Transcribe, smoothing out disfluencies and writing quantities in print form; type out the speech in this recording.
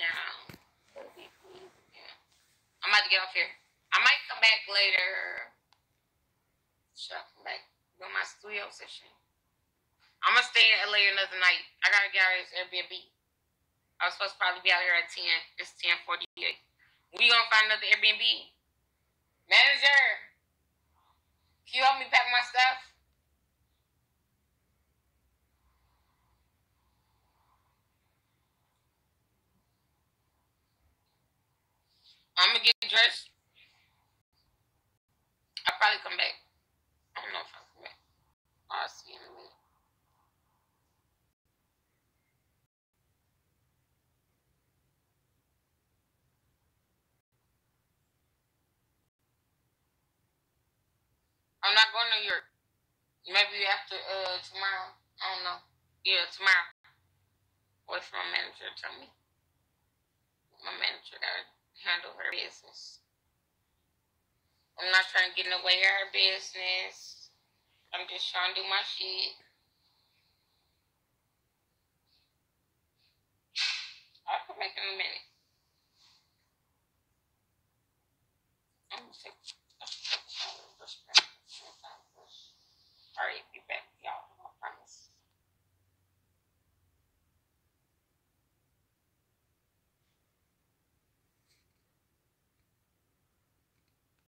down. Yeah. I'm about to get off here. I might come back later. Should I come back? Do my studio session. I'm gonna stay in LA another night. I gotta get out of this Airbnb. I was supposed to probably be out here at 10. It's 10:48. We gonna find another Airbnb. Manager, can you help me pack my stuff? I'm gonna get dressed. I'll probably come back. I don't know if I'll come back. I'll see you in a minute. I'm not going to New York. Maybe after tomorrow. I don't know. Yeah, tomorrow. Wait for my manager to tell me. My manager gotta handle her business. I'm not trying to get in the way of her business. I'm just trying to do my shit. I'll come back in a minute. I'm gonna take